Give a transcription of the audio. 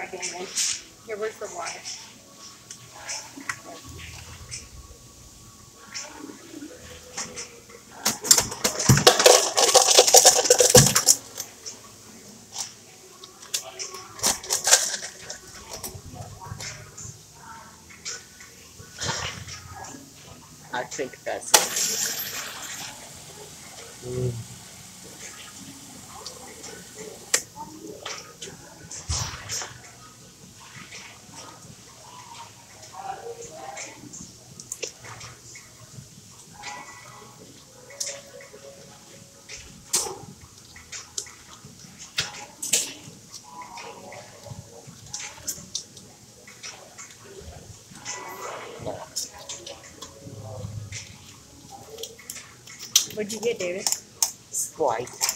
second one. Here, where's the water? I think that's it. What'd you get, David? Sprite.